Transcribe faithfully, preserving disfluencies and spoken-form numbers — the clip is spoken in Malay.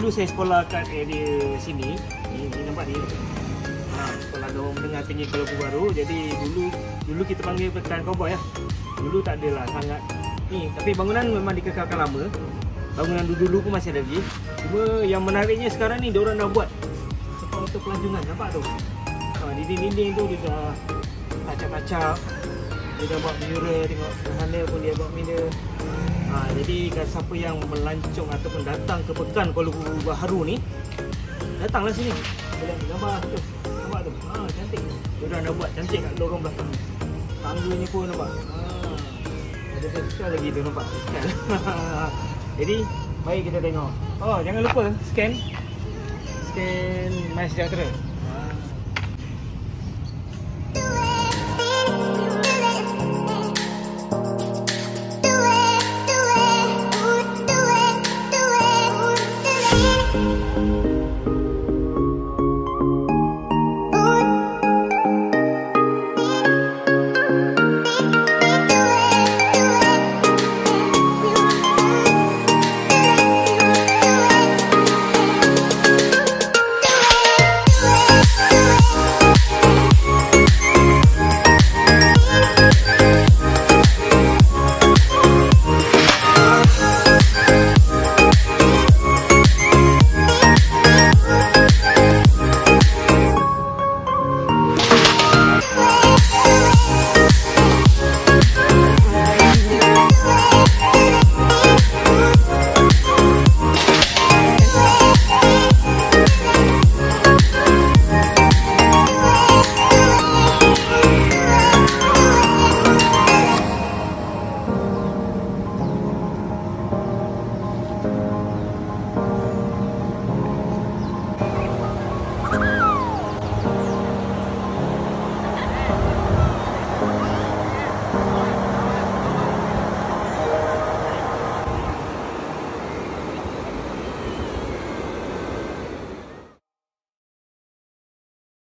saya sekolah kat area sini. Ni, ni nampak ni. Ha, sekolah Dawang Menengah Tinggi Kuala Baru. Jadi dulu dulu kita panggil Pekan Cowboy ya. Dulu tak adalah sangat ni, tapi bangunan memang dikekalkan lama. Bangunan dulu-dulu pun masih ada lagi. Cuma yang menariknya sekarang ni diorang dah buat tempat untuk pelancongan, nampak tu. Ha, dinding-dinding tu dia dah acak-acak. Dia dah buat mural, tengok sana pun dia buat mural. Ha, jadi kalau siapa yang melancong ataupun datang ke Pekan Kuala Baru ni, datanglah sini. Boleh ambil gambar tu. Nampak tu. Ha, cantik. Diorang dah buat cantik kat lorong belakang ni. Tangganya pun nampak. Ha, ada sekali lagi tu nampak. Sekali. Jadi, mari kita tengok. Oh, jangan lupa scan. Scan MySejahtera.